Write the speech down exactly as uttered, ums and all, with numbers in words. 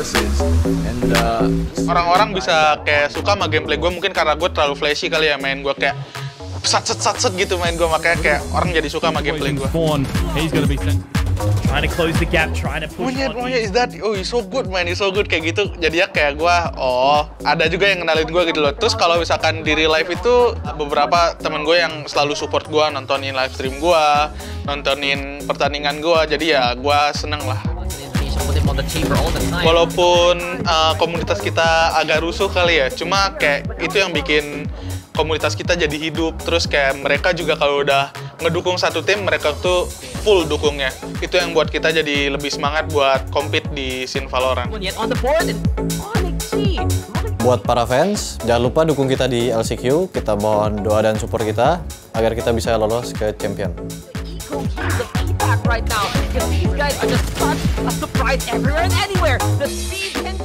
analysis and uh, orang-orang bisa kayak suka sama gameplay gue mungkin karena gue terlalu flashy kali ya, main gue kayak sat set sat set gitu main gue, makanya kayak orang jadi suka sama gameplay gue. He's gonna be trying to close the gap, trying to push. Monyet, monyet, is that? Oh, he's so good, man, he's so good kayak gitu. Jadinya kayak gue, oh, ada juga yang kenalin gue gitu loh. Terus kalau misalkan di real life itu beberapa temen gue yang selalu support gue, nontonin live stream gue, nontonin pertandingan gue. Jadi ya gue seneng lah. Walaupun uh, komunitas kita agak rusuh kali ya, cuma kayak itu yang bikin komunitas kita jadi hidup. Terus kayak mereka juga kalau udah ngedukung satu tim, mereka tuh full dukungnya. Itu yang buat kita jadi lebih semangat buat compete di scene Valorant. Buat para fans, jangan lupa dukung kita di L C Q. Kita mohon doa dan support kita agar kita bisa lolos ke champion. Right now, because these guys are just such a surprise everywhere and anywhere. The speed can